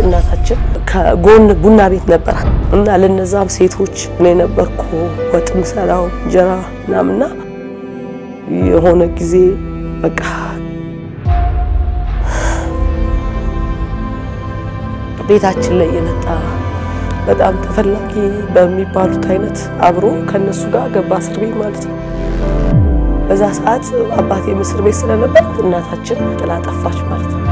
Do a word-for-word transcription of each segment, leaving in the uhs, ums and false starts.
እናታችን ከጎን ቡና ቤት ነበር እና ለነዛም ሴቶች እኔ ነበርኩ ወጥም ሰራው ጀራ ናምና የሆነ ጊዜ በቃ ቤታችን ላይ የመጣ በጣም ተፈላጊ በሚባሉት አይነት አብሮ ከነሱ ጋር ገባ እስር ቤት ማለት ነው። በዛ ሰዓት አባቴ እስር ቤት ስለነበር እናታችን ጥላ ጠፋች ማለት ነው።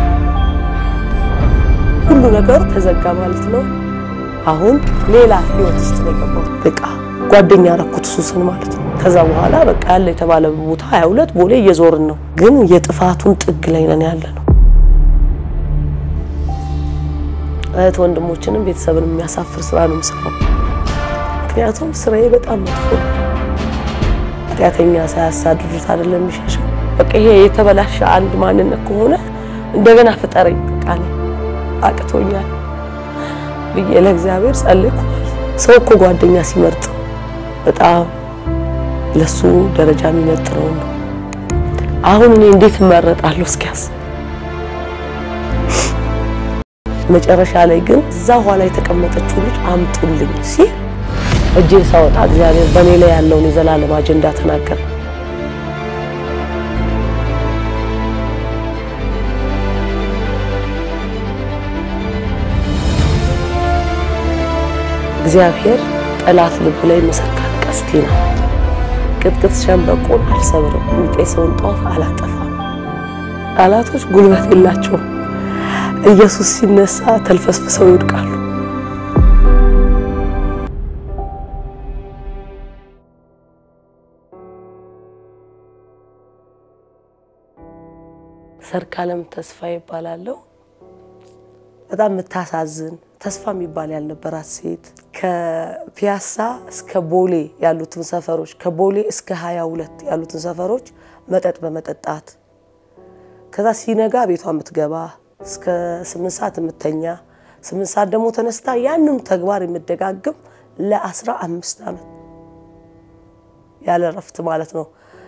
ሁሉ ነገር ተዘጋ ማለት ነው። አሁን ሌላ ህይወት ውስጥ ነው የገባው። በቃ ጓደኛ ረኩት ሱስን ማለት ነው። ከዛ በኋላ በቃ ያለ የተባለ ቦታ ሃያ ሁለት ቦሌ እየዞርን ነው፣ ግን የጥፋቱን ጥግ ላይ ነን ያለነው። እህት ወንድሞችንም ቤተሰብንም የሚያሳፍር ስራ ነው የምሰራው። ምክንያቱም ስራዬ በጣም መጥፎ ነው። ኃጢአተኛ ሳያሳድዱት አይደለም የሚሸሸው። በቃ ይሄ የተበላሸ አንድ ማንነት ከሆነ እንደገና ፍጠረኝ በቃ ነው አቅቶኛል ብዬ ለእግዚአብሔር ጸልኩ። ሰው እኮ ጓደኛ ሲመርጥ በጣም ለሱ ደረጃ የሚመጥነው ነው። አሁን እኔ እንዴት መረጣለሁ እስኪያስ መጨረሻ ላይ ግን እዛ ኋላ የተቀመጠችው ልጅ አምጡልኝ ሲል እጄ ሳወጣ እግዚአብሔር በኔ ላይ ያለውን የዘላለም አጀንዳ ተናገረ። እግዚአብሔር ጠላት ልብ ላይ መሰካት ቀስቴና ቅጥቅጥ ሸምበቆን አልሰብርም፣ የሚጤሰውን ጧፍ አላጠፋም። ጠላቶች ጉልበት የላቸውም። ኢየሱስ ሲነሳ ተልፈስፍሰው ይወድቃሉ። ሰርካለም ተስፋ ይባላል። በጣም መታሳዝን ተስፋ የሚባል ያልነበራት ሴት ከፒያሳ እስከ ቦሌ ያሉትን ሰፈሮች ከቦሌ እስከ ሃያ ሁለት ያሉትን ሰፈሮች መጠጥ በመጠጣት ከዛ ሲነጋ ቤቷ የምትገባ እስከ ስምንት ሰዓት የምትተኛ ስምንት ሰዓት ደግሞ ተነስታ ያንኑ ተግባር የምትደጋግም ለአስራ አምስት አመት ያለ ረፍት ማለት ነው።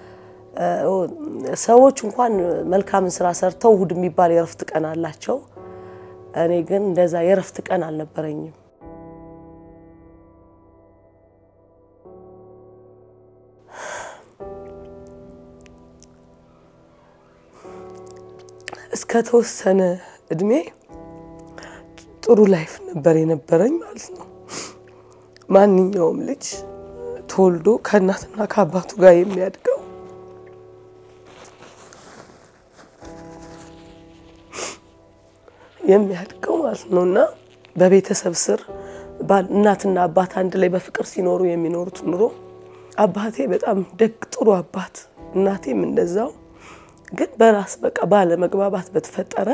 ሰዎች እንኳን መልካም ስራ ሰርተው እሁድ የሚባል የረፍት ቀን አላቸው። እኔ ግን እንደዛ የረፍት ቀን አልነበረኝም። እስከ ተወሰነ እድሜ ጥሩ ላይፍ ነበር የነበረኝ ማለት ነው። ማንኛውም ልጅ ተወልዶ ከእናትና ከአባቱ ጋር የሚያድገው የሚያድገው ማለት ነውና በቤተሰብ ስር እናትና አባት አንድ ላይ በፍቅር ሲኖሩ የሚኖሩት ኑሮ አባቴ በጣም ደግ ጥሩ አባት እናቴም እንደዛው ግን በራስ በቃ ባለ መግባባት በተፈጠረ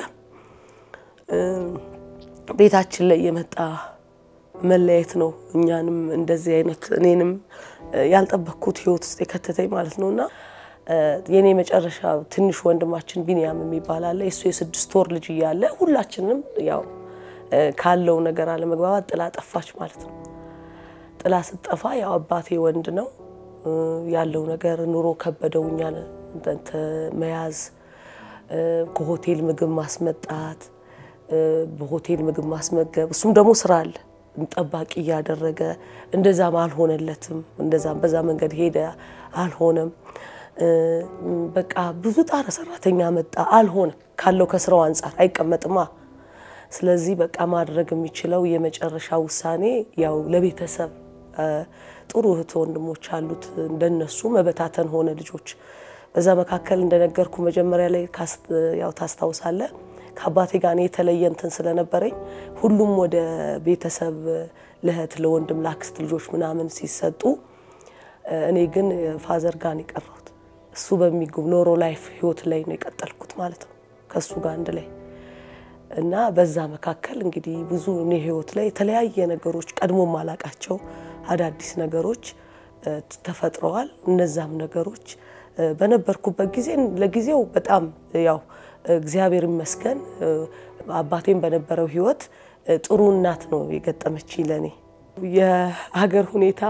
ቤታችን ላይ የመጣ መለየት ነው እኛንም እንደዚህ አይነት እኔንም ያልጠበቅኩት ህይወት ውስጥ የከተተኝ ማለት ነውና የኔ መጨረሻ ትንሽ ወንድማችን ቢኒያም የሚባል አለ። እሱ የስድስት ወር ልጅ ያለ ሁላችንም ያው ካለው ነገር አለ መግባባት ጥላ ጠፋች ማለት ነው። ጥላ ስጠፋ ያው አባቴ ወንድ ነው ያለው ነገር ኑሮ ከበደውኛል እንተ መያዝ ከሆቴል ምግብ ማስመጣት በሆቴል ምግብ ማስመገብ እሱም ደግሞ ስራ አለ እንጠባቂ ያደረገ እንደዛም አልሆነለትም። እንደዛም በዛ መንገድ ሄደ አልሆነም። በቃ ብዙ ጣረ ሰራተኛ መጣ አልሆነም። ካለው ከስራው አንፃር አይቀመጥማ። ስለዚህ በቃ ማድረግ የሚችለው የመጨረሻ ውሳኔ ያው ለቤተሰብ ጥሩ እህት ወንድሞች አሉት እንደነሱ መበታተን ሆነ ልጆች። በዛ መካከል እንደነገርኩ መጀመሪያ ላይ ያው ታስታውሳለ ከአባቴ ጋር ነው የተለየንተን ስለነበረኝ ሁሉም ወደ ቤተሰብ ለህት ለወንድም ላክስት ልጆች ምናምን ሲሰጡ እኔ ግን ፋዘር ጋር ነው የቀረሁት። እሱ በሚጉብ ኖሮ ላይፍ ህይወት ላይ ነው የቀጠልኩት ማለት ነው ከሱ ጋር አንድ ላይ እና በዛ መካከል እንግዲህ ብዙ እኔ ህይወት ላይ የተለያየ ነገሮች ቀድሞ ማላቃቸው አዳዲስ ነገሮች ተፈጥረዋል። እነዛም ነገሮች በነበርኩበት ጊዜ ለጊዜው በጣም ያው እግዚአብሔር ይመስገን አባቴም በነበረው ህይወት ጥሩ እናት ነው የገጠመች ለኔ። የሀገር ሁኔታ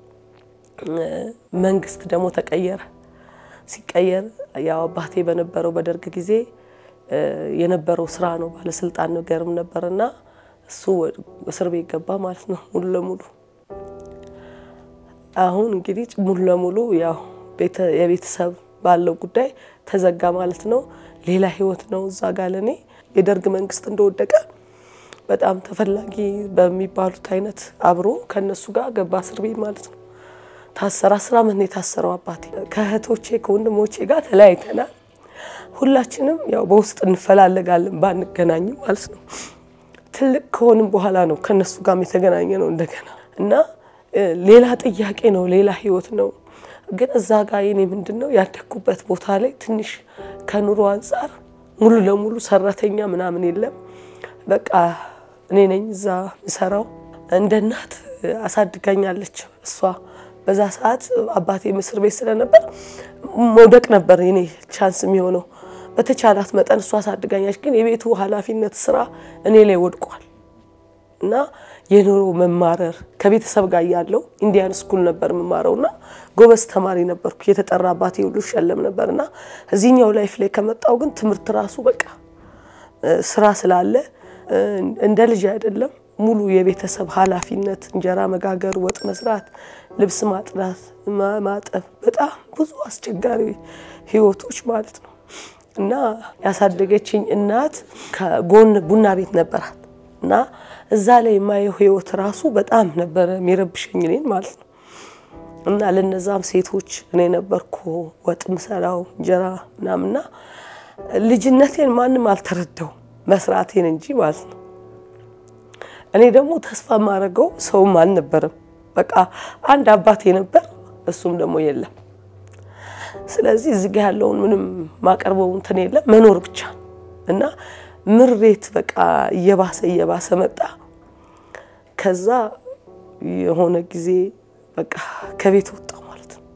መንግስት ደግሞ ተቀየረ። ሲቀየር ያው አባቴ በነበረው በደርግ ጊዜ የነበረው ስራ ነው ባለስልጣን ነገርም ነበርና እሱ እስር ቤት ገባ ማለት ነው ሙሉ ለሙሉ አሁን እንግዲህ ሙሉ ለሙሉ ያው ቤተ የቤተሰብ ባለው ጉዳይ ተዘጋ ማለት ነው ሌላ ህይወት ነው እዛ ጋር ለኔ የደርግ መንግስት እንደወደቀ በጣም ተፈላጊ በሚባሉት አይነት አብሮ ከነሱ ጋር ገባ እስር ቤት ማለት ነው ታሰራ ስራ ምን የታሰረው አባቴ ከእህቶቼ ከወንድሞቼ ጋር ተለያይተናል ሁላችንም ያው በውስጥ እንፈላለጋለን ባንገናኝም ማለት ነው ትልቅ ከሆነም በኋላ ነው ከነሱ ጋር የተገናኘ ነው እንደገና እና ሌላ ጥያቄ ነው ሌላ ህይወት ነው ግን እዛ ጋር የኔ ምንድነው ያደኩበት ቦታ ላይ ትንሽ ከኑሮ አንፃር ሙሉ ለሙሉ ሰራተኛ ምናምን የለም በቃ እኔ ነኝ እዛ ምሰራው እንደ እናት አሳድጋኛለች እሷ በዛ ሰዓት አባቴ ምስር ቤት ስለነበር ሞደቅ ነበር የኔ ቻንስ የሚሆነው በተቻላት መጠን እሷ አሳድጋኛለች ግን የቤቱ ኃላፊነት ስራ እኔ ላይ ወድቋል እና የኑሮ መማረር ከቤተሰብ ጋር ያለው ኢንዲያን ስኩል ነበር መማረውና ጎበዝ ተማሪ ነበርኩ የተጠራ አባቴ ሁሉ ሸለም ነበርና እዚህኛው ላይፍ ላይ ከመጣው ግን ትምርት ራሱ በቃ ስራ ስላለ እንደ ልጅ አይደለም ሙሉ የቤተሰብ ኃላፊነት እንጀራ መጋገር ወጥ መስራት ልብስ ማጥራት ማጠብ በጣም ብዙ አስቸጋሪ ህይወቶች ማለት ነው እና ያሳደገችኝ እናት ከጎን ቡና ቤት ነበራት እና እዛ ላይ ማየው ህይወት ራሱ በጣም ነበር የሚረብሽኝ እኔን ማለት ነው እና ለነዛም ሴቶች እኔ ነበርኩ ወጥ ምሰራው እንጀራ ምናምንና ልጅነቴን ማንንም አልተረዳው መስራቴን እንጂ ማለት ነው እኔ ደግሞ ተስፋ ማረገው ሰው ማን ነበርም በቃ አንድ አባቴ ነበር እሱም ደግሞ የለም ስለዚህ እዚህ ጋር ያለውን ምንም ማቀርበው እንትን የለም መኖር ብቻ እና ምሬት በቃ እየባሰ እየባሰ መጣ ከዛ የሆነ ጊዜ በቃ ከቤት ወጣው ማለት ነው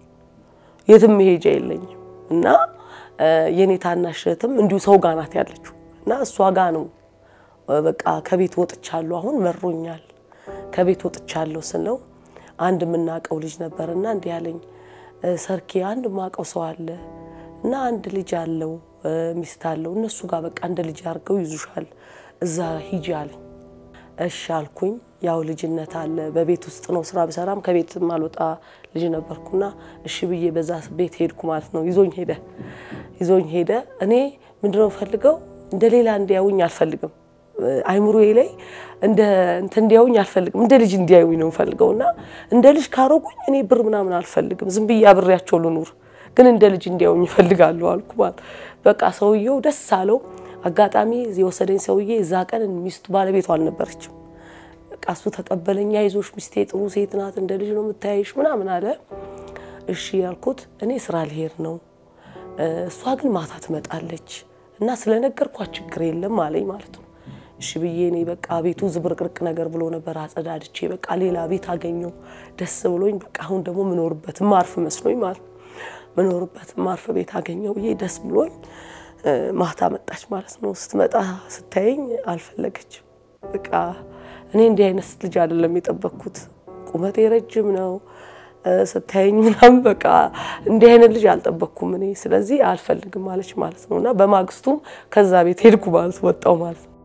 የትም ሄጄ የለኝም እና የኔ ታናሽተም እንዲሁ ሰው ጋር ናት ያለችው እና እሷ ጋር ነው በቃ ከቤት ወጥቻለሁ አሁን መሮኛል ከቤት ወጥቻለሁ ስለው አንድ ምናቀው ልጅ ነበርና እንዴ ያለኝ ሰርኪ አንድ ማቀው ሰው አለ እና አንድ ልጅ አለው ሚስት አለው እነሱ ጋር በቃ አንድ ልጅ አርገው ይዙሻል እዛ ሂጂ አለኝ እሺ አልኩኝ ያው ልጅነት አለ በቤት ውስጥ ነው ስራ በሰራም ከቤት ማልወጣ ልጅ ነበርኩና እሺ ብዬ በዛ ቤት ሄድኩ ማለት ነው ይዞኝ ሄደ ይዞኝ ሄደ እኔ ምንድነው ፈልገው እንደሌላ እንዲያውኝ አልፈልግም አይምሮዬ ላይ እንደ እንት እንዲያውኝ አልፈልግም እንደ ልጅ እንዲያውኝ ነው ፈልገውና እንደ ልጅ ካሮጉኝ እኔ ብር ምናምን አልፈልግም ዝም ብዬ አብሬያቸው ልኑር ግን እንደ ልጅ እንዲያውኝ ፈልጋለሁ አልኩ ማለት በቃ ሰውየው ደስ አለው አጋጣሚ የወሰደኝ ሰውዬ እዛ ቀን ሚስቱ ባለቤቱ አልነበረችም በቃ እሱ ተቀበለኛ ይዞሽ ሚስቴ ጥሩ ሴት ናት እንደ ልጅ ነው የምታይሽ ምናምን አለ እሺ ያልኩት እኔ ስራ ልሄድ ነው እሷ ግን ማታ ትመጣለች እና ስለነገርኳት ችግር የለም አለኝ ማለት ነው እሺ ብዬ እኔ በቃ ቤቱ ዝብርቅርቅ ነገር ብሎ ነበር አጸዳድቼ በቃ ሌላ ቤት አገኘው ደስ ብሎኝ በቃ አሁን ደግሞ ምኖርበት ማርፍ መስሎኝ ማለት ምኖርበት ማርፍ ቤት አገኘው ይሄ ደስ ብሎኝ ማታ መጣች ማለት ነው ስትመጣ ስታየኝ አልፈለገች በቃ እኔ እንዲህ አይነት ልጅ አይደለም የጠበቅኩት ቁመቴ ረጅም ነው ስታየኝ ምናምን በቃ እንዲህ አይነት ልጅ አልጠበቅኩም እኔ ስለዚህ አልፈልግም ማለች ማለት ነውና በማግስቱ ከዛ ቤት ሄድኩ ማለት ወጣው ማለት ነው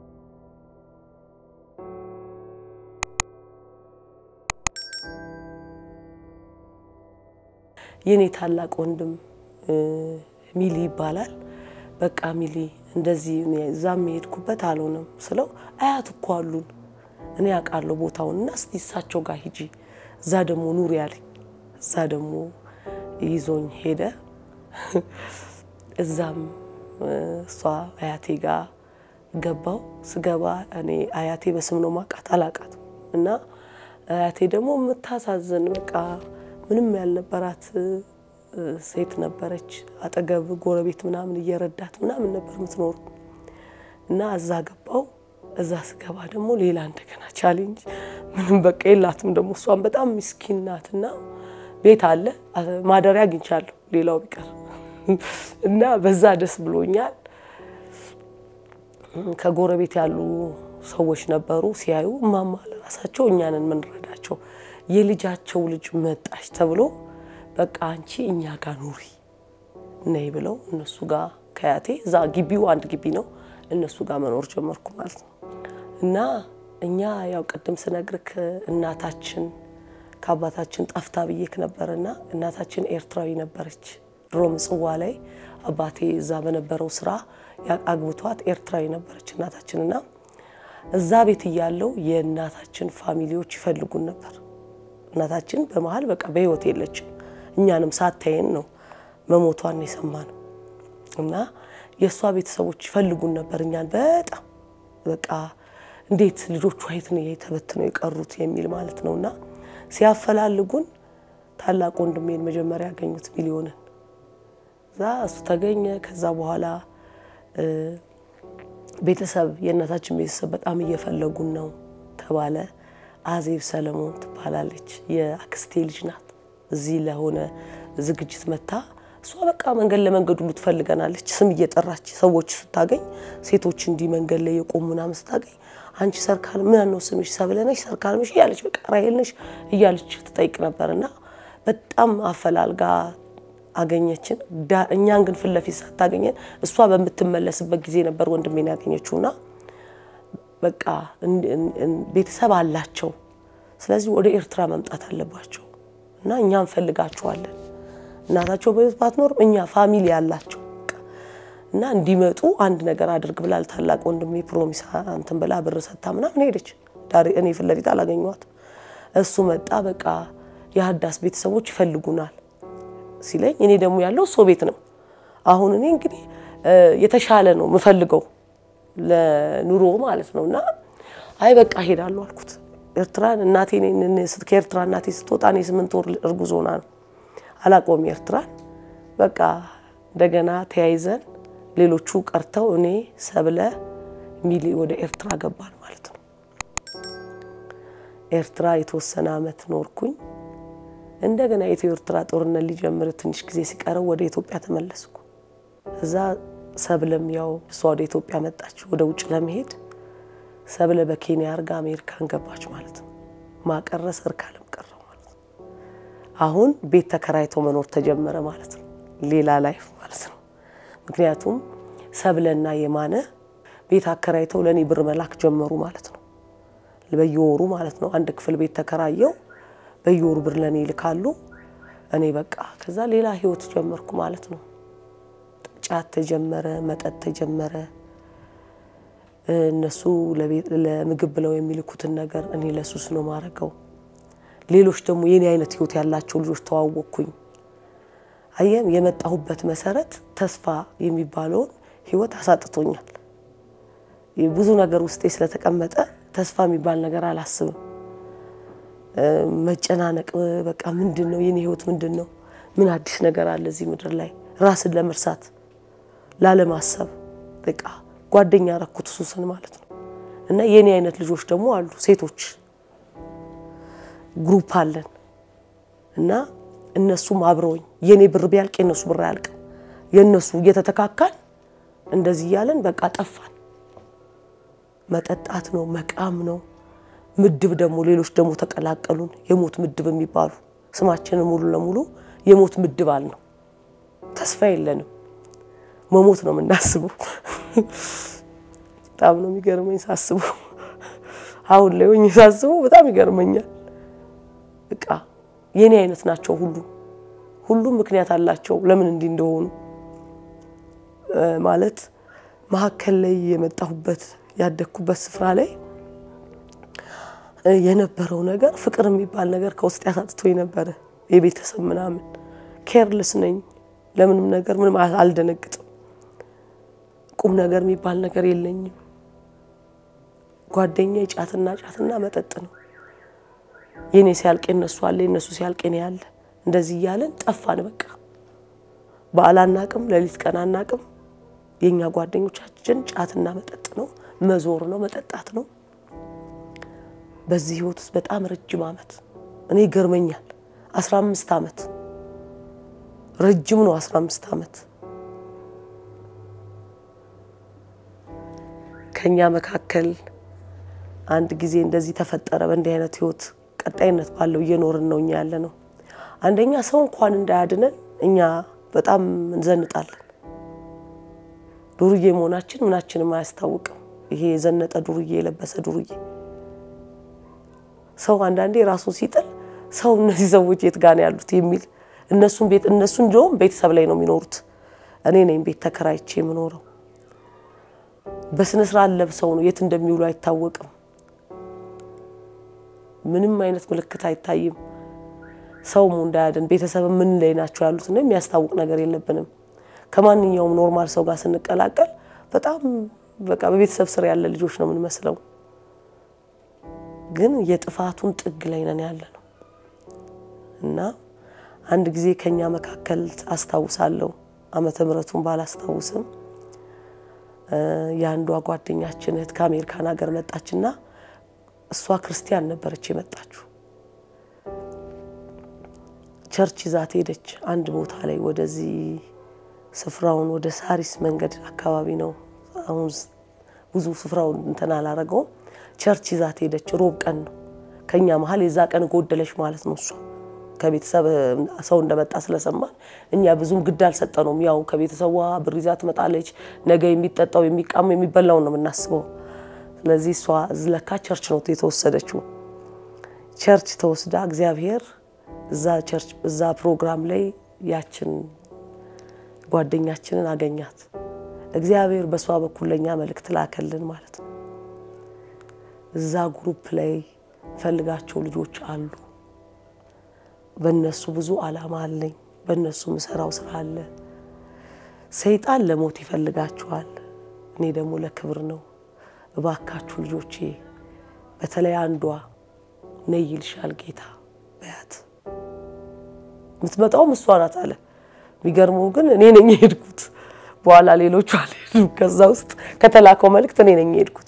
የኔ ታላቅ ወንድም ሚሊ ይባላል በቃ ሚሊ እንደዚህ ዛም ሄድኩበት አልሆነም ስለው አያት እኮ አሉን እኔ አቃለው ቦታውና እስቲ እሳቸው ጋር ሂጂ እዛ ደሞ ኑር ያለኝ እዛ ደሞ ይዞኝ ሄደ እዛም እሷ አያቴ ጋር ገባው ስገባ እኔ አያቴ በስም ነው ማቃት አላቃት እና አያቴ ደሞ መታሳዘን በቃ ምንም ያልነበራት ሴት ነበረች አጠገብ ጎረቤት ምናምን እየረዳት ምናምን ነበር ምትኖር እና እዛ ገባው እዛ ስገባ ደሞ ሌላ እንደገና ቻሌንጅ ምንም በቃ የላትም ደሞ እሷን በጣም ምስኪን ናትና ቤት አለ ማደሪያ አግኝቻለሁ ሌላው ቢቀር እና በዛ ደስ ብሎኛል ከጎረቤት ያሉ ሰዎች ነበሩ ሲያዩ ማማ ለራሳቸው እኛንን ምንረዳቸው የልጃቸው ልጅ መጣች ተብሎ በቃ አንቺ እኛ ጋር ኑሪ ነይ ብለው እነሱ ጋር ከያቴ እዛ ግቢው አንድ ግቢ ነው እነሱ ጋር መኖር ጀመርኩ ማለት ነው እና እኛ ያው ቀደም ስነግርክ እናታችን ከአባታችን ጠፍታ ብዬክ ነበርና እናታችን ኤርትራዊ ነበረች ድሮ ምጽዋ ላይ አባቴ እዛ በነበረው ስራ ያቃግብቷት ኤርትራዊ ነበረች እናታችንና እዛ ቤት ያለው የእናታችን ፋሚሊዎች ይፈልጉን ነበር እናታችን በመሃል በቃ በህይወት የለችም እኛንም ሳታየን ነው መሞቷን የሰማነው እና የሷ ቤተሰቦች ይፈልጉን ነበር እኛን በጣም በቃ እንዴት ልጆቹ አይት ነው የተበተነው የቀሩት የሚል ማለት ነውና ሲያፈላልጉን ታላቅ ወንድሜን መጀመሪያ ያገኙት ሚሊዮንን ዛ እሱ ተገኘ ከዛ በኋላ ቤተሰብ የእናታችን ቤተሰብ በጣም እየፈለጉን ነው ተባለ አዜብ ሰለሞን ትባላለች የአክስቴ ልጅ ናት እዚህ ለሆነ ዝግጅት መታ እሷ በቃ መንገድ ለመንገድ ሁሉ ትፈልገናለች ስም እየጠራች ሰዎች ስታገኝ ሴቶች እንዲ መንገድ ላይ የቆሙና መስታገኝ አንቺ ሰርካል ምን ነው ስምሽ ሰብለነሽ ሰርካልምሽ ያለች በቃ ራይልነሽ እያለች ትጠይቅ ነበርና በጣም አፈላልጋ አገኘችን እኛን ግን ፍለፊት ሳታገኘን እሷ በመትመለስበት ጊዜ ነበር ወንድሜን ያገኘችውና በቃ ቤተሰብ አላቸው ስለዚህ ወደ ኤርትራ መምጣት አለባቸው እና እኛን ፈልጋቸዋለን እናታቸው በህይወት ባትኖር እኛ ፋሚሊ ያላቸው እና እንዲመጡ አንድ ነገር አድርግ ብላል ታላቅ ወንድሜ ፕሮሚስ አንተን በላ ብር ሰጣ ምናምን ሄደች ዳሪ እኔ ፍለፊት አላገኘዋት እሱ መጣ በቃ የሐዳስ ቤተሰቦች ይፈልጉናል ሲለኝ እኔ ደግሞ ያለው ሶ ቤት ነው አሁን እኔ እንግዲህ የተሻለ ነው መፈልገው ለኑሮ ማለት ነውና አይ በቃ ሄዳለሁ አልኩት ኤርትራን እናቴ ነኝ ከኤርትራ እናቴ ስትወጣ እኔ ስምንት ወር እርጉዝ ሆና ነው አላቆም ኤርትራን በቃ እንደገና ተያይዘን ሌሎቹ ቀርተው እኔ ሰብለ ሚሊ ወደ ኤርትራ ገባን ማለት ነው ኤርትራ የተወሰነ አመት ኖርኩኝ እንደገና የኤርትራ ጦርነት ሊጀምር ትንሽ ጊዜ ሲቀረው ወደ ኢትዮጵያ ተመለስኩ እዛ ሰብለም ያው እሷ ወደ ኢትዮጵያ መጣች ወደ ውጭ ለመሄድ ሰብለ በኬንያ አርጋ አሜሪካን ገባች ማለት ነው ማቀረስ እርካለም ቀረው ማለት ነው አሁን ቤት ተከራይቶ መኖር ተጀመረ ማለት ነው ሌላ ላይፍ ማለት ነው ምክንያቱም ሰብለና የማነ ቤት አከራይተው ለኔ ብር መላክ ጀመሩ ማለት ነው በየወሩ ማለት ነው አንድ ክፍል ቤት ተከራየው በየወሩ ብር ለኔ ይልካሉ እኔ በቃ ከዛ ሌላ ህይወት ጀመርኩ ማለት ነው ጫት ተጀመረ መጠጥ ተጀመረ እነሱ ለምግብ ብለው የሚልኩትን ነገር እኔ ለሱስ ነው ማረገው ሌሎች ደግሞ የኔ አይነት ህይወት ያላቸው ልጆች ተዋወቅኩኝ አየም የመጣሁበት መሰረት ተስፋ የሚባለው ህይወት አሳጥቶኛል ብዙ ነገር ውስጤ ስለተቀመጠ ተስፋ የሚባል ነገር አላስብም መጨናነቅ በቃ ምንድነው የኔ ህይወት ምንድነው ምን አዲስ ነገር አለ እዚህ ምድር ላይ ራስን ለመርሳት ላለማሰብ በቃ ጓደኛ አረኩት ሱስን ማለት ነው እና የኔ አይነት ልጆች ደግሞ አሉ ሴቶች ግሩፕ አለን እና እነሱም አብረውኝ የኔ ብር ቢያልቅ የነሱ ብር ያልቅ የነሱ እየተተካካል እንደዚህ ያለን በቃ ጠፋን መጠጣት ነው መቃም ነው ምድብ ደግሞ ሌሎች ደግሞ ተቀላቀሉን የሞት ምድብ የሚባሉ ስማችንን ሙሉ ለሙሉ የሞት ምድብ አልነው ተስፋ የለንም መሞት ነው የምናስበው በጣም ነው የሚገርመኝ ሳስበው አሁን ላይ ሆኜ ሳስበው በጣም ይገርመኛል በቃ የኔ አይነት ናቸው ሁሉ ሁሉም ምክንያት አላቸው ለምን እንዲ እንደሆኑ ማለት ማከለ ላይ የመጣሁበት ያደኩበት ስፍራ ላይ የነበረው ነገር ፍቅር የሚባል ነገር ከውስጥ ያሳጥቶኝ ነበር የቤተሰብ ምናምን ኬርለስ ነኝ ለምንም ነገር ምንም አልደነግጥም ቁም ነገር የሚባል ነገር የለኝም ጓደኛዬ ጫትና ጫትና መጠጥ ነው የኔ ሲያልቅ እነሱ አለ እነሱ ሲያልቅ እኔ ያለ እንደዚህ ያለን ጠፋን በቃ ባላናቅም ለሊት ቀናናቅም የኛ ጓደኞቻችን ጫትና መጠጥ ነው መዞር ነው መጠጣት ነው በዚህ ህይወት በጣም ረጅም አመት እኔ ገርመኛል አስራ አምስት አመት ረጅም ነው አስራ አምስት አመት ከኛ መካከል አንድ ጊዜ እንደዚህ ተፈጠረ በእንዲህ አይነት ህይወት ቀጣይነት ባለው እየኖርን ነው እኛ ያለ ነው አንደኛ ሰው እንኳን እንዳያድነን እኛ በጣም እንዘንጣለን ዱርዬ መሆናችን ምናችንም አያስታውቅም ይሄ ዘነጠ ዱርዬ የለበሰ ዱርዬ ሰው አንዳንዴ ራሱን ሲጥል ሰው እነዚህ ሰዎች የት ጋር ነው ያሉት የሚል እነሱን ቤት እነሱን ጆም ቤተሰብ ላይ ነው የሚኖሩት እኔ ነኝ ቤት ተከራይቼ የምኖረው በስነ ስርዓት ለብሰው ነው የት እንደሚውሉ አይታወቅም ምንም አይነት ምልክት አይታይም ሰው እንዳያደን ቤተሰብ ምን ላይ ናቸው ያሉት ነው የሚያስታውቅ ነገር የለብንም ከማንኛውም ኖርማል ሰው ጋር ስንቀላቀል በጣም በቃ በቤተሰብ ስር ያለ ልጆች ነው ምን መስለው ግን የጥፋቱን ጥግ ላይ ነን ያለነው እና አንድ ጊዜ ከኛ መካከል አስተዋውሳለሁ አመተ ምህረቱን ባላስተዋውስም ያንዷ ጓደኛችን እህት ከአሜሪካን ሀገር መጣችና እሷ ክርስቲያን ነበረች የመጣችው ቸርች ይዛት ሄደች አንድ ቦታ ላይ ወደዚህ ስፍራውን ወደ ሳሪስ መንገድ አካባቢ ነው አሁን ብዙ ስፍራውን እንተና አላረገው ቸርች ይዛት ሄደች ሮብ ቀን ነው ከኛ መሃል የዛ ቀን ጎደለሽ ማለት ነው እሷ ከቤተሰብ ሰው እንደመጣ ስለሰማን እኛ ብዙም ግድ አልሰጠነውም ያው ከቤተሰቧ ብሪዛት መጣለች ነገ የሚጠጣው የሚቃም የሚበላው ነው እናስበው ስለዚህ እሷ ዝለካ ቸርች ነው የተወሰደችው ቸርች ተወስዳ እግዚአብሔር እዛ ቸርች እዛ ፕሮግራም ላይ ያችን ጓደኛችንን አገኛት እግዚአብሔር በሷ በኩል ለኛ መልእክት ላከልን ማለት ነው እዛ ግሩፕ ላይ ፈልጋቸው ልጆች አሉ በእነሱ ብዙ አላማ አለኝ በእነሱ መስራው ስራ አለ ሰይጣን ለሞት ይፈልጋቸዋል እኔ ደግሞ ለክብር ነው እባካችሁ ልጆቼ በተለይ አንዷ ነይልሻል ጌታ በያት ምትመጣው መስዋዕት አለ ቢገርመው ግን እኔ ነኝ ሄድኩት በኋላ ሌሎቹ አልሄዱ ከዛ ውስጥ ከተላከው መልእክት እኔ ነኝ ሄድኩት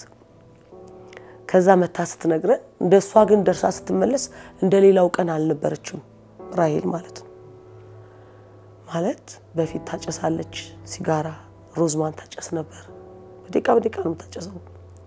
ከዛ መታ ስትነግረን እንደሷ ግን ደርሳ ስትመለስ እንደሌላው ቀን አልነበረችም ራሄል ማለት ነው ማለት በፊት ታጨሳለች ሲጋራ ሮዝማን ታጨስ ነበር በደቃ በደቃ ነው ታጨሰው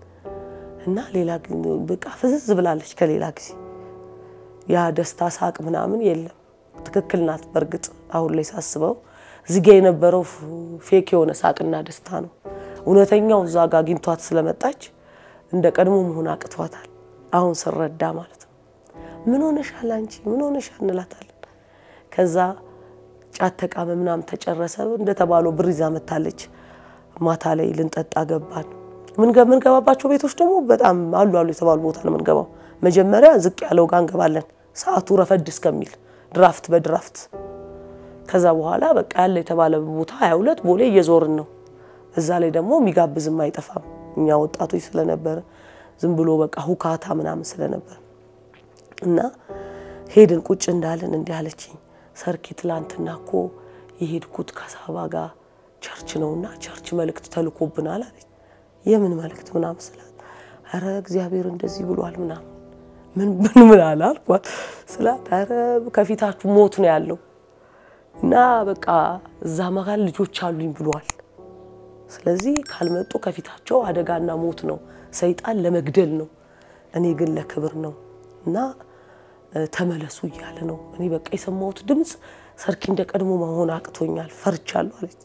እና ሌላ ግን በቃ ፍዝዝ ብላለች ከሌላ ጊዜ ያ ደስታ ሳቅ ምናምን የለም ትክክል ናት በርግጥ አሁን ላይ ሳስበው እዚጋ የነበረው ፌክ የሆነ ሳቅና ደስታ ነው እውነተኛው እዛ ጋር አግኝቷት ስለመጣች እንደ ቀድሞ መሆን አቅቷታል አሁን ስረዳ ማለት ነው ምን ሆነሻል አንቺ ምን ሆነሻል እንላታለን ከዛ ጫት ተቃመ ምናምን ተጨረሰ እንደተባለው ብሪዛ መታለች ማታ ላይ ልንጠጣ ገባን ምን ገምን ገባባቸው ቤቶች ደግሞ በጣም አሉ አሉ የተባሉ ቦታ ነው መንገባው መጀመሪያ ዝቅ ያለው ጋር እንገባለን ሰዓቱ ረፈድ እስከሚል ድራፍት በድራፍት ከዛ በኋላ በቃ ያለ የተባለ ቦታ ሃያ ሁለት ቦሌ እየዞርን ነው እዛ ላይ ደግሞ ሚጋብዝም አይጠፋም እኛ ወጣቶች ስለነበር ዝም ብሎ በቃ ሁካታ ምናምን ስለነበር እና ሄድን ቁጭ እንዳለን እንዲያለችኝ ሰርኪ ትላንትናኮ ይሄድኩት ከሳባ ጋር ቸርች ነውና ቸርች መልእክት ተልኮብናል አለች የምን መልእክት ምናምን ስላት አረ እግዚአብሔር እንደዚህ ብሏል ምናምን ምን ምን ምን አላልኳት ስላት አረ ከፊታችሁ ሞት ነው ያለው እና በቃ እዛ መጋል ልጆች አሉኝ ብሏል ስለዚህ ካልመጡ ከፊታቸው አደጋና ሞት ነው ሰይጣን ለመግደል ነው እኔ ግን ለክብር ነው እና ተመለሱ ይያለ ነው እኔ በቃ የሰማሁት ድምጽ ሰርኪ እንደቀድሞ መሆን አቅቶኛል ፈርቻለሁ አለች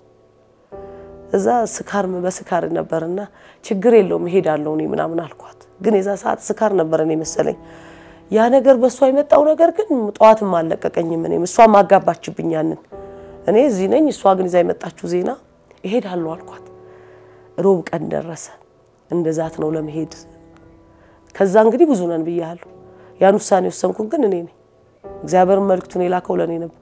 እዛ ስካርም በስካር ነበርና ችግር የለውም ሄዳለሁ እኔ ምናምን አልኳት ግን የዛ ሰዓት ስካር ነበር እኔ መሰለኝ ያ ነገር በሷ የመጣው ነገር ግን ጧትም አለቀቀኝም እኔ እሷ ማጋባችብኝ ያንን እኔ እዚህ ነኝ እሷ ግን ይዛ የመጣችው ዜና እሄዳለሁ አልኳት ሮብ ቀን ደረሰ እንደዛት ነው ለመሄድ ከዛ እንግዲህ ብዙ ነን ብያለሁ ያን ውሳኔ ወሰንኩኝ ግን እኔ ነኝ እግዚአብሔር መልእክቱን የላከው ለኔ ነበር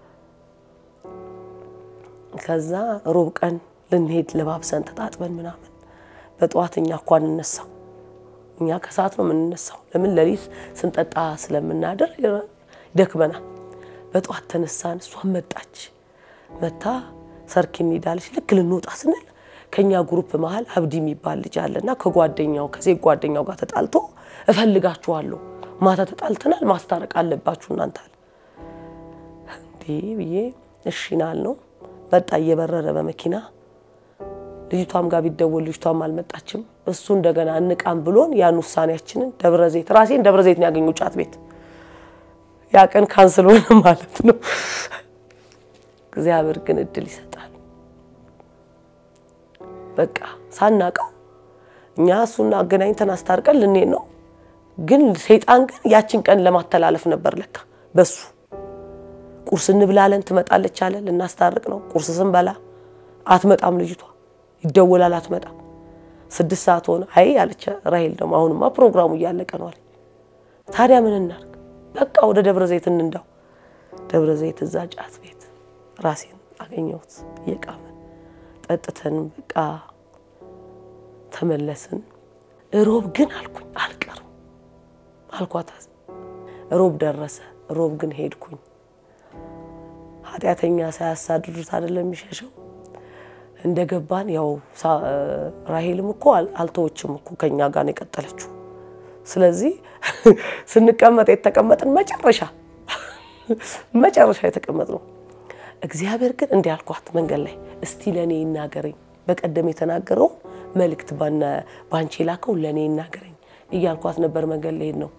ከዛ ሮብ ቀን ልንሄድ ለባብሰን ተጣጥበን ምናምን በጧትኛ እንኳን እንነሳው እኛ ከሰዓት ነው የምንነሳው ለምን ለሊት ስንጠጣ ስለምናደር ደክመና በጧት ተነሳን እሷ መጣች መታ ሰርኪን ይዳልሽ ልክ ልንወጣ ስንል ከኛ ግሩፕ መሃል አብዲ የሚባል ልጅ አለና ከጓደኛው ከዚህ ጓደኛው ጋር ተጣልቶ እፈልጋችኋለሁ ማታ ተጣልተናል ማስታረቅ አለባችሁ እናንተ እንዴ ብዬ እሺናል ነው መጣ እየበረረ በመኪና ልጅቷም ጋር ቢደወል ልጅቷም አልመጣችም እሱ እንደገና እንቃም ብሎን ያን ውሳኔያችንን ደብረዘይት ራሴን ደብረዘይት ነው ያገኘው ጫት ቤት ያ ቀን ካንሰል ሆነ ማለት ነው እግዚአብሔር ግን እድል ይሰጣል በቃ ሳናቀው እኛ እሱና አገናኝተን አስታርቀን ልንሄድ ነው ግን ሰይጣን ግን ያችን ቀን ለማተላለፍ ነበር ለካ በሱ ቁርስ እንብላለን ትመጣለች አለ ለናስታርቅ ነው ቁርስ ስንበላ አትመጣም ልጅቷ ይደወላል አትመጣም ስድስት ሰዓት ሆነ አይ አለች ራሄል ደግሞ አሁንማ ፕሮግራሙ ያለቀ ነው አለ ታዲያ ምን እናርግ በቃ ወደ ደብረ ዘይት እንንዳው ደብረ ዘይት እዛ ጫት ቤት ራሴን አገኘሁት የቃመን ጠጥተን በቃ ተመለስን ሮብ ግን አልኩኝ አልቀርም አልኳት ሮብ ደረሰ ሮብ ግን ሄድኩኝ ኃጢያተኛ ሳያሳድዱት አይደለም የሚሸሸው እንደገባን ያው ራሄልም እኮ አልተወችም እኮ ከኛ ጋር ነው የቀጠለችው ስለዚህ ስንቀመጥ የተቀመጥን መጨረሻ መጨረሻ የተቀመጥነው እግዚአብሔር ግን እንዲህ አልኳት መንገድ ላይ እስቲ ለኔ ይናገረኝ በቀደም የተናገረው መልእክት ባና ባንቺ ላከው ለኔ ይናገረኝ እያልኳት ነበር መንገድ ላይ ነው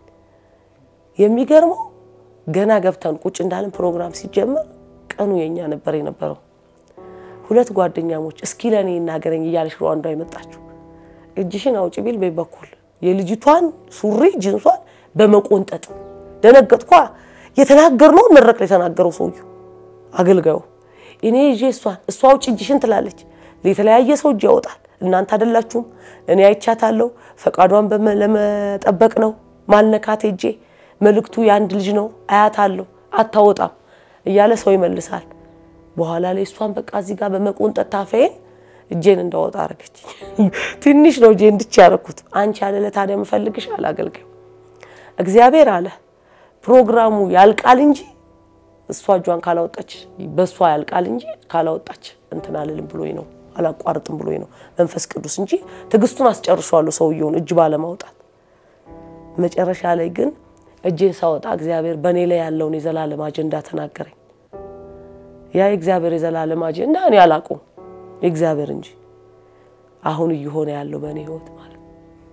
የሚገርመው ገና ገብተን ቁጭ እንዳለን ፕሮግራም ሲጀመር ቀኑ የኛ ነበር የነበረው ሁለት ጓደኛሞች እስኪ ለኔ ይናገረኝ እያለሽ ሩዋንዳ ይመጣችሁ እጅሽን አውጪ ቢል በበኩል የልጅቷን ሱሪ ጂንሷን በመቆንጠጥ ደነገጥኳ የተናገርነው መድረክ ላይ ተናገረው ሰውዩ አገልጋዩ እኔ እጄሷን እሷ አውጪ እጅሽን ትላለች ለተለያየ ሰው እጅ ያወጣል እናንተ አይደላችሁም እኔ አይቻታለሁ ፈቃዷን በመጠበቅ ነው ማልነካት እጄ መልክቱ ያንድ ልጅ ነው አያታለሁ አታወጣም እያለ ሰው ይመልሳል በኋላ ላይ እሷን በቃ እዚህ ጋር በመቆንጠጥ ታፈን እጄን እንዳወጣ አረገች ትንሽ ነው እጄ እንድቻ ያረኩት አንቺ አለለ ታዲያ መፈልግሽ አላገልገው እግዚአብሔር አለ ፕሮግራሙ ያልቃል እንጂ እሷ ጇን ካላወጣች በሷ ያልቃል እንጂ ካላወጣች እንትና አለልም ብሎኝ ነው አላቋርጥም ብሎኝ ነው መንፈስ ቅዱስ እንጂ ትግስቱን አስጨርሻለሁ ሰውየውን እጅ ባለማውጣት መጨረሻ ላይ ግን እጄን ሳወጣ እግዚአብሔር በኔ ላይ ያለውን የዘላለም አጀንዳ ተናገረኝ ያ እግዚአብሔር የዘላለም አጀንዳ እኔ አላቆም እግዚአብሔር እንጂ አሁን ይሆነ ያለው በኔ ህይወት ማለት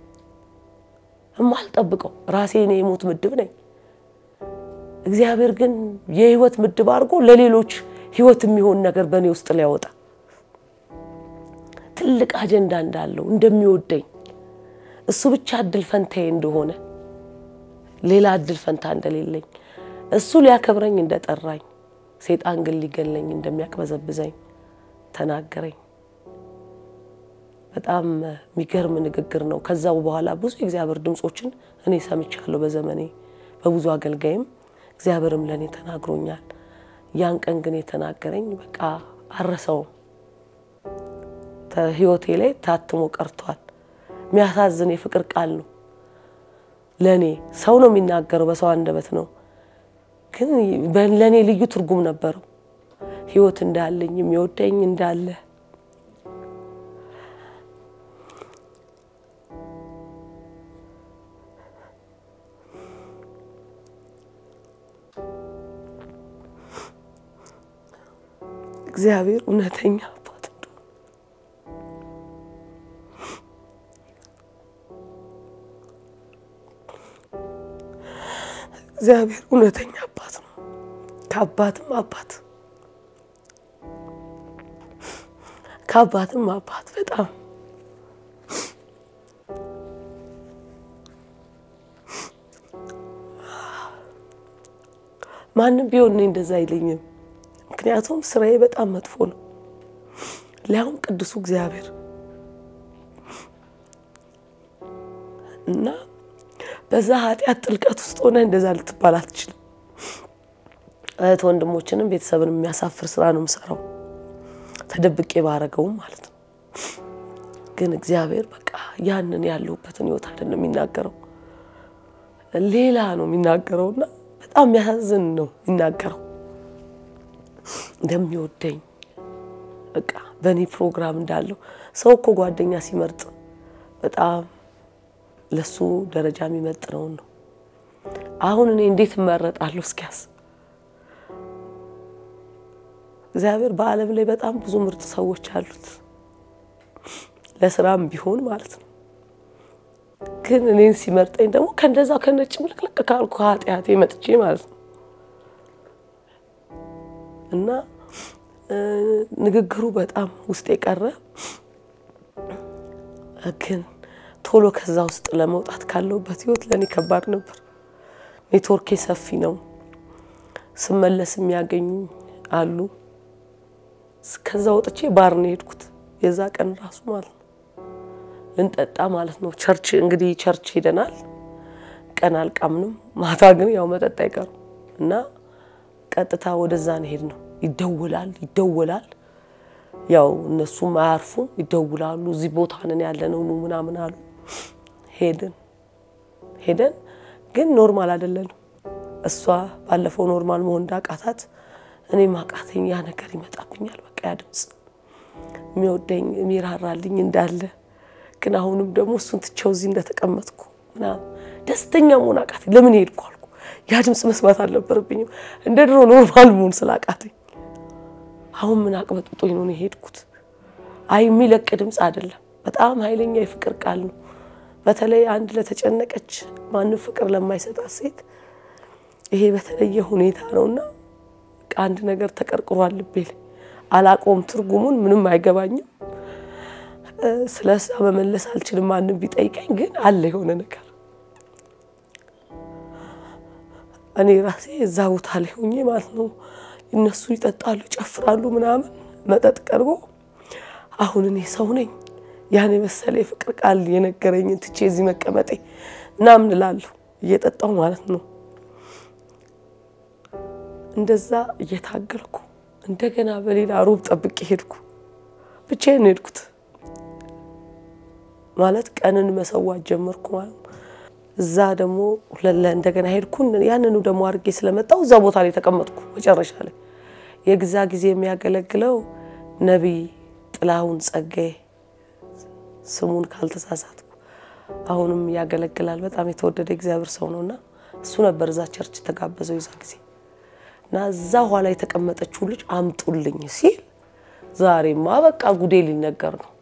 እማልጠብቀው ራሴ ነኝ ሞት ምድብ ነኝ እግዚአብሔር ግን የህይወት ምድብ አድርጎ ለሌሎች ህይወት የሚሆን ነገር በኔ ውስጥ ላይ ያወጣ ትልቅ አጀንዳ እንዳለው እንደሚወደኝ እሱ ብቻ እድል ፈንታዬ እንደሆነ ሌላ እድል ፈንታ እንደሌለኝ እሱ ሊያከብረኝ እንደጠራኝ ሰይጣን ግን ሊገለኝ እንደሚያቀበዘብዘኝ ተናገረኝ በጣም የሚገርም ንግግር ነው ከዛው በኋላ ብዙ እግዚአብሔር ድምጾችን እኔ ሰምቻለሁ በዘመኔ በብዙ አገልጋይም እግዚአብሔርም ለኔ ተናግሮኛል ያን ቀን ግን የተናገረኝ በቃ አረሰው ተህይወቴ ላይ ታትሞ ቀርቷል የሚያሳዝን የፍቅር ቃል ነው ለኔ ሰው ነው የሚናገረው በሰው አንደበት ነው ግን ለኔ ልዩ ትርጉም ነበርው ህይወት እንዳለኝ የሚወደኝ እንዳለ እግዚአብሔር እውነተኛ አባት ነው እግዚአብሔር እውነተኛ አባት ነው ከአባትም አባት ከአባትም አባት በጣም ማንም ቢሆን እንደዛ አይለኝም ምክንያቱም ስራዬ በጣም መጥፎ ነው ለያውም ቅዱስ እግዚአብሔር እና በዛ ኃጢያት ጥልቀት ውስጥ ሆነ እንደዛ ልትባል አትችልም እህት ወንድሞችንም ቤተሰብንም የሚያሳፍር ስራ ነው የምሰራው ተደብቄ ባረገው ማለት ነው ግን እግዚአብሔር በቃ ያንን ያለውበትን ህይወት አይደለም የሚናገረው ሌላ ነው የሚናገረውና በጣም የሚያሳዝን ነው የሚናገረው እንደሚወደኝ በቃ በኔ ፕሮግራም እንዳለው ሰው እኮ ጓደኛ ሲመርጥ በጣም ለሱ ደረጃ የሚመጥነው ነው አሁን እኔ እንዴት መረጣለሁ እስኪያስ እግዚአብሔር በአለም ላይ በጣም ብዙ ምርጥ ሰዎች አሉት ለስራም ቢሆን ማለት ነው ግን እኔን ሲመርጠኝ ደግሞ ከእንደዛ ከነጭ ምልክልክ ካልኩ ኃጢያቴ መጥቼ ማለት ነው እና ንግግሩ በጣም ውስጥ የቀረ ግን ቶሎ ከዛ ውስጥ ለመውጣት ካለውበት ህይወት ለኔ ከባድ ነበር ኔትወርክ ሰፊ ነው ስመለስ የሚያገኙ አሉ ከዛ ወጥቼ ባር ነው ሄድኩት የዛ ቀን ራሱ ማለት ነው ልንጠጣ ማለት ነው ቸርች እንግዲህ ቸርች ሄደናል ቀን አልቃምንም ማታ ግን ያው መጠጣ ይቀር እና ቀጥታ ወደዛ ነው ሄድ ነው ይደውላል ይደውላል ያው እነሱም አያርፉም ይደውላሉ እዚህ ቦታ ነን ያለነው ነው ምናምን አሉ ሄደን ሄደን ግን ኖርማል አይደለም እሷ ባለፈው ኖርማል መሆን ዳቃታት እኔ ማቃተኝ ያ ነገር ይመጣብኛል በቃ ያ ድምጽ የሚወደኝ የሚራራልኝ እንዳለ ግን አሁንም ደግሞ እሱን ትቼው እዚህ እንደተቀመጥኩ እና ደስተኛ መሆን አቃተኝ ለምን ሄድኩ አልኩ ያ ድምጽ መስማት አልነበረብኝም እንደ ድሮ ኖርማል መሆን ስላቃተኝ አሁን ምን አቅበጥጦኝ ነው ሄድኩት አይ የሚለቅ ድምጽ አይደለም በጣም ኃይለኛ የፍቅር ቃል ነው በተለይ አንድ ለተጨነቀች ማን ፍቅር ለማይሰጣት ሴት ይሄ በተለየ ሁኔታ ነውና አንድ ነገር ተቀርቅሯል ልቤል አላቆም ትርጉሙን ምንም አይገባኝም ስለሳ መመለስ አልችልም ማን ቢጠይቀኝ ግን አለ የሆነ ነገር እኔ ራሴ እዛው ታለ ሆኜ ማለት ነው እነሱ ይጠጣሉ ጨፍራሉ ምናምን መጠጥ ቀርቦ አሁን እኔ ሰው ነኝ ያኔ መሰለ ፍቅር ቃል የነገረኝ ትቼ እዚህ መቀመጤ ናምን ላልሁ እየጠጣው ማለት ነው እንደዛ እየታገልኩ እንደገና በሌላ ሩብ ጠብቄ ሄድኩ ብቻዬን ሄድኩት ማለት ቀንን መሰዋት ጀመርኩ ማለት እዛ ደሞ ለለ እንደገና ሄድኩ ያንኑ ደሞ አርጌ ስለመጣው እዛ ቦታ ላይ ተቀመጥኩ መጨረሻ ላይ የግዛ ጊዜ የሚያገለግለው ነብይ ጥላሁን ጸጋዬ ስሙን ካልተሳሳትኩ አሁንም ያገለግላል በጣም የተወደደ እግዚአብሔር ሰው ነውና እሱ ነበር እዛ ቸርች ተጋበዘው ይዛ ጊዜ እና እዛ ኋላ የተቀመጠችው ልጅ አምጡልኝ ሲል ዛሬማ በቃ ጉዴ ሊነገር ነው